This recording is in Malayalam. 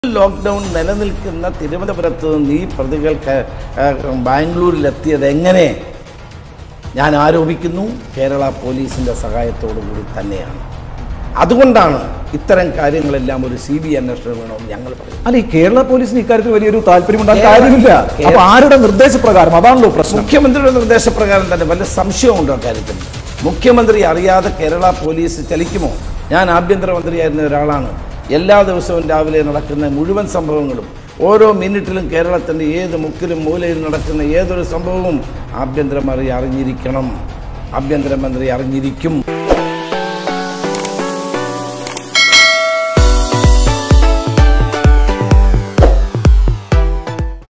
ലോക്ക്ഡൗൺ നിലനിൽക്കുന്ന തിരുവനന്തപുരത്ത് നിന്ന് ഈ പ്രതികൾ ബാംഗ്ലൂരിലെത്തിയത് എങ്ങനെ? ഞാൻ ആരോപിക്കുന്നു കേരള പോലീസിൻ്റെ സഹായത്തോടുകൂടി തന്നെയാണ്. അതുകൊണ്ടാണ് ഇത്തരം കാര്യങ്ങളെല്ലാം ഒരു CBI അന്വേഷണം വേണമെന്ന് ഞങ്ങൾ പറയും. അല്ല, ഈ കേരള പോലീസിന് ഇക്കാര്യത്തിൽ വലിയൊരു താല്പര്യമുണ്ടാകാൻ കാര്യമില്ല. അപ്പോൾ ആരുടെ നിർദ്ദേശപ്രകാരം? അതാണല്ലോ പ്രശ്നം. മുഖ്യമന്ത്രിയുടെ നിർദ്ദേശപ്രകാരം തന്നെ. വല്ല സംശയമുണ്ടോ കാര്യത്തിൽ? മുഖ്യമന്ത്രി അറിയാതെ കേരള പോലീസ് ചലിക്കുമോ? ഞാൻ ആഭ്യന്തരമന്ത്രിയായിരുന്ന ഒരാളാണ്. എല്ലാ ദിവസവും രാവിലെ നടക്കുന്ന മുഴുവൻ സംഭവങ്ങളും, ഓരോ മിനിറ്റിലും കേരളത്തിൻ്റെ ഏത് മുക്കിലും മൂലയിലും നടക്കുന്ന ഏതൊരു സംഭവവും ആഭ്യന്തരമന്ത്രി അറിഞ്ഞിരിക്കണം, ആഭ്യന്തരമന്ത്രി അറിഞ്ഞിരിക്കും.